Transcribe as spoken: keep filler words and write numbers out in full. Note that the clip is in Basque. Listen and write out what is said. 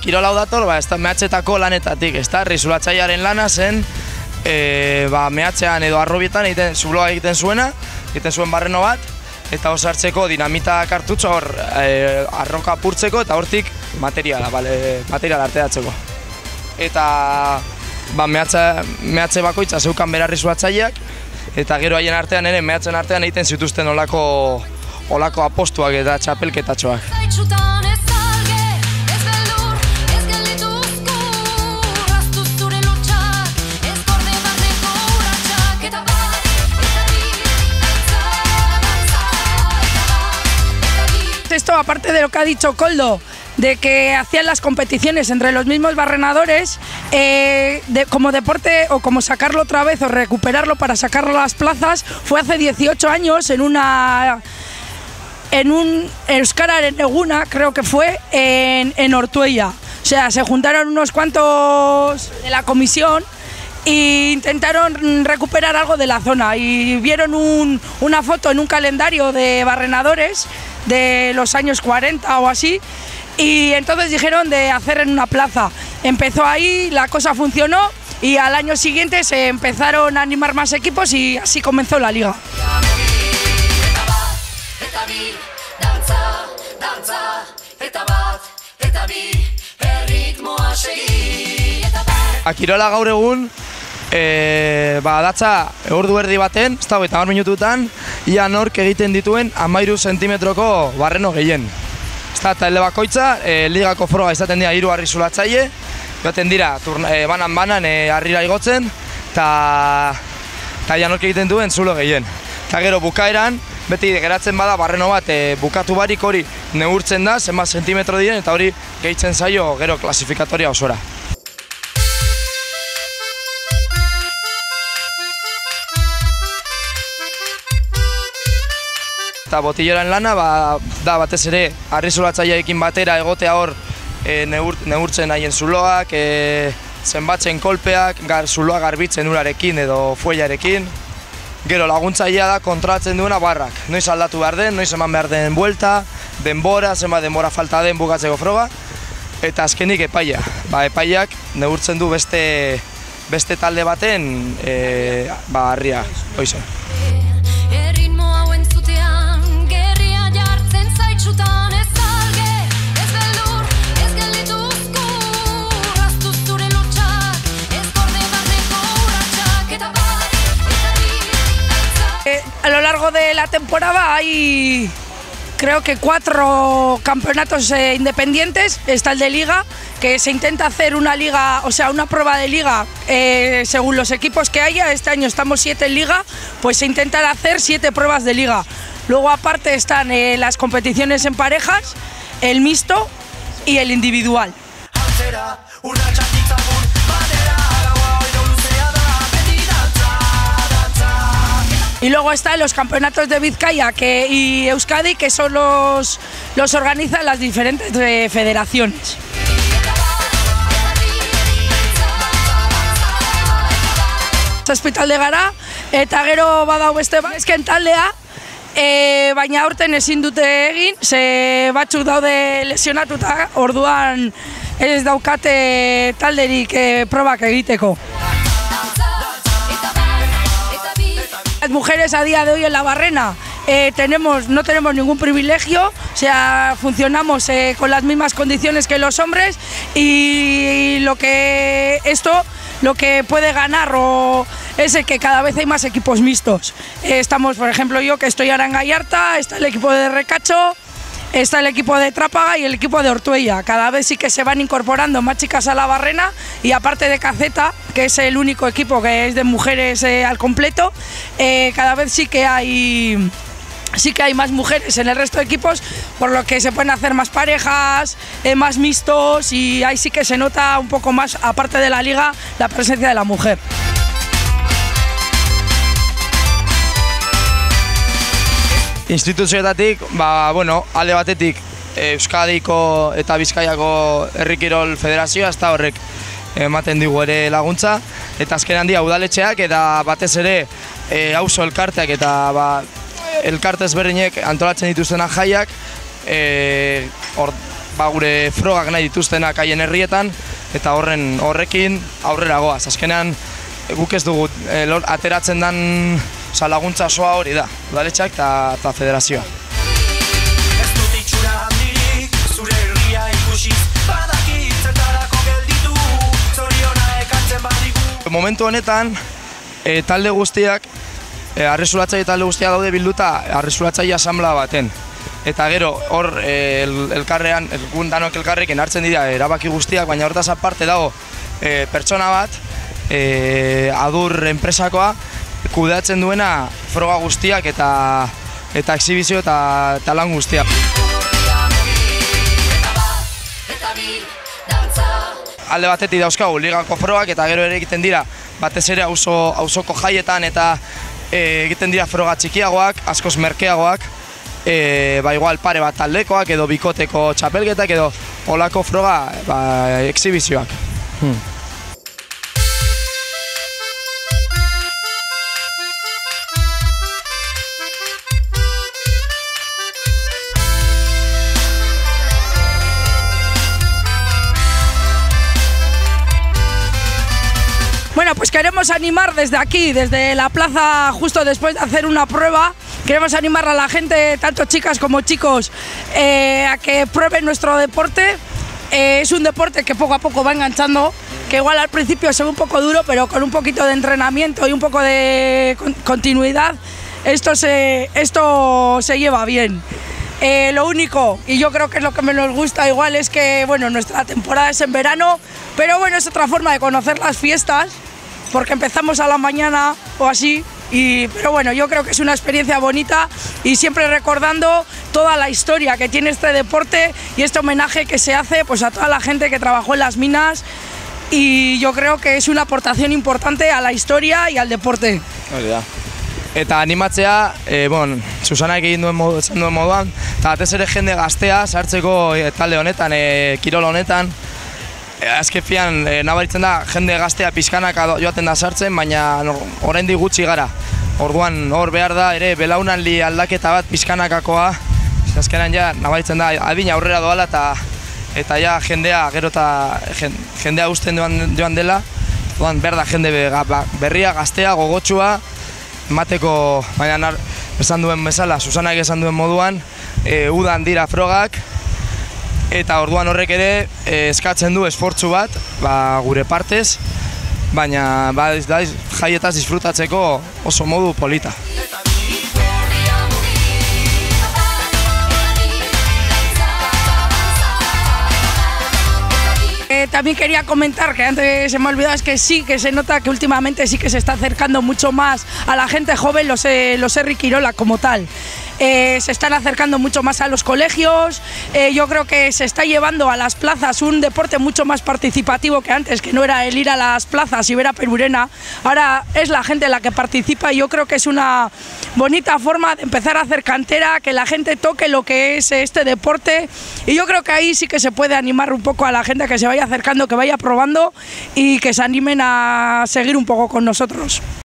kirola hau dator, ba, ez da mehatxetako lanetatik, ez da, risulatzailearen lana zen, e, ba, mehatxean edo arrobietan egiten, zuloa egiten zuena, egiten zuen barreno bat, eta osartzeko dinamita kartutxo hor e, arroka apurtzeko eta hortik materiala, bale, materiala arteatzeko. Eta ba, mehatxe, mehatxe bakoitza zeukan bera risulatzaileak, eta gero haien artean ere, mehatzen artean egiten zituzten olako, olako apostuak eta txapelketatxoak. Esto, aparte de lo que ha dicho Koldo, de que hacían las competiciones entre los mismos barrenadores, eh, de, como deporte o como sacarlo otra vez o recuperarlo para sacarlo a las plazas, fue hace dieciocho años en una en un Euskararen Eguna, creo que fue, en, en Ortuella. O sea, se juntaron unos cuantos de la comisión e intentaron recuperar algo de la zona y vieron un, una foto en un calendario de barrenadores de los años cuarenta o así, y entonces dijeron de hacer en una plaza. Empezó ahí, la cosa funcionó y al año siguiente se empezaron a animar más equipos y así comenzó la liga. Kirola gaur egun, e, ba, datza ordu erdi baten, ez da hogeita hamar minututan, ia nork egiten dituen hamairu zentimetroko barreno gehien. Ez da, talde bakoitza, e, ligako froga izaten dira hiru arrisulatzaile, joaten dira e, banan-banan e, harrira igotzen, eta ia nork egiten duen zulo gehien. Eta gero bukaeran, beti geratzen bada barreno bat e, bukatu barik hori neurtzen da, zenbat zentimetro diren, eta hori gehitzen zaio gero klasifikatoria osora. Eta botilloren lana ba, da batez ere arrizulatzaileekin batera egotea hor e, neur, neurtzen haien zuloak, e, zenbatzen kolpeak, gar, zuloa garbitzen urarekin edo fuellarekin. Gero laguntzailea da kontrolatzen duena barrak. Noiz aldatu behar den, noiz eman behar den buelta, denbora, zenbat denbora falta den bukatzeko froga. Eta azkenik epaia. Ba, epaiak neurtzen du beste, beste talde baten e, ba, harria. Hoize. A lo largo de la temporada hay, creo que cuatro campeonatos eh, independientes. Está el de liga, que se intenta hacer una liga, o sea, una prueba de liga eh, según los equipos que haya. Este año estamos siete en liga, pues se intentan hacer siete pruebas de liga. Luego aparte están eh, las competiciones en parejas, el mixto y el individual. Y luego están los campeonatos de Vizcaya que, y Euskadi, que son los, los organizan las diferentes eh, federaciones. Hospital de gara, eta gero badau beste esken taldea, e, baina aurten ezin dute egin, ze batzuk daude lesionatuta, orduan ez daukate talderik e, probak egiteko. Las mujeres a día de hoy en la barrena eh, tenemos, no tenemos ningún privilegio, o sea, funcionamos eh, con las mismas condiciones que los hombres y lo que esto lo que puede ganar o es el que cada vez hay más equipos mixtos. Eh, estamos, por ejemplo, yo que estoy ahora en Gallarta, está el equipo de Recacho, está el equipo de Trápaga y el equipo de Ortuella. Cada vez sí que se van incorporando más chicas a la barrena y aparte de Caceta, que es el único equipo que es de mujeres eh, al completo, eh, cada vez sí que hay sí que hay más mujeres en el resto de equipos, por lo que se pueden hacer más parejas, eh, más mixtos y ahí sí que se nota un poco más, aparte de la liga, la presencia de la mujer. Instituzioetatik, ba, bueno, alde batetik Euskadiko eta Bizkaiako Herri Kirol Federazioa, ez da horrek ematen digu ere laguntza, eta azken handia udaletxeak eta batez ere e, auzo elkarteak eta ba, elkarte ezberdinek antolatzen dituztenak jaiak, e, or, ba, gure frogak nahi dituztenak haien herrietan, eta horren horrekin aurrera goaz. Azkenean guk ez dugu e, lor, ateratzen den oza, laguntza osoa hori da, udaletxeak eta federazioa. Ez dut itxura handirik, zure herria ikusiz, badakit zertarako gelditu, zoriona ekartzen badigu. Momentu honetan, e, talde guztiak, e, arresulatzaile talde guztiak daude bilduta arresulatzaile asamblea baten. Eta gero, hor, e, el, elkarrean, egun danok elkarrekin hartzen dira erabaki guztiak, baina hortaz aparte dago e, pertsona bat, e, adur enpresakoa, kudeatzen duena froga guztiak eta eta exhibizio eta, eta lan guztiak. Alde batetik dauzkagu ligako frogak eta gero ere egiten dira batez ere auzo, auzoko jaietan eta e, egiten dira froga txikiagoak, askoz merkeagoak, e, ba igual pare bat taldekoak edo bikoteko txapelketak edo olako froga ba, exhibizioak. Hmm. Bueno, pues queremos animar desde aquí, desde la plaza, justo después de hacer una prueba, queremos animar a la gente, tanto chicas como chicos, eh, a que prueben nuestro deporte. Eh, es un deporte que poco a poco va enganchando, que igual al principio se ve un poco duro, pero con un poquito de entrenamiento y un poco de continuidad, esto se, esto se lleva bien. Eh, lo único, y yo creo que es lo que menos gusta igual, es que bueno, nuestra temporada es en verano, pero bueno, es otra forma de conocer las fiestas, porque empezamos a la mañana o así, y, pero bueno, yo creo que es una experiencia bonita y siempre recordando toda la historia que tiene este deporte y este homenaje que se hace pues, a toda la gente que trabajó en las minas, y yo creo que es una aportación importante a la historia y al deporte. Eta animatzea, e, bon, Susanak egin duen, modu, duen moduan, eta batez ere jende gaztea sartzeko e, talde honetan, e, kirol honetan. E, azken fian, e, nabaritzen da, jende gaztea pizkanaka joaten da sartzen, baina no, oraindik gutxi gara. Orduan hor behar da, ere, belaunaldi aldaketa bat pizkanakakoa, azkenan ja, nabaritzen da, adina aurrera doala, eta eta ja jendea, gero eta jendea usten joan, joan dela, orduan behar da jende berria, gaztea, gogotxua, emateko, baina esan duen bezala, Susanak esan duen moduan, e, udan dira frogak, eta orduan horrek ere e, eskatzen du esfortzu bat, ba, gure partez, baina ba, da, jaietaz disfrutatzeko oso modu polita. Eh, también quería comentar, que antes se me ha olvidado, es que sí, que se nota que últimamente sí que se está acercando mucho más a la gente joven los, eh, los Herri Kirola como tal. Eh, se están acercando mucho más a los colegios, eh, yo creo que se está llevando a las plazas un deporte mucho más participativo que antes, que no era el ir a las plazas y ver a Perurena, ahora es la gente la que participa, y yo creo que es una bonita forma de empezar a hacer cantera, que la gente toque lo que es este deporte, y yo creo que ahí sí que se puede animar un poco a la gente, que se vaya acercando, que vaya probando y que se animen a seguir un poco con nosotros.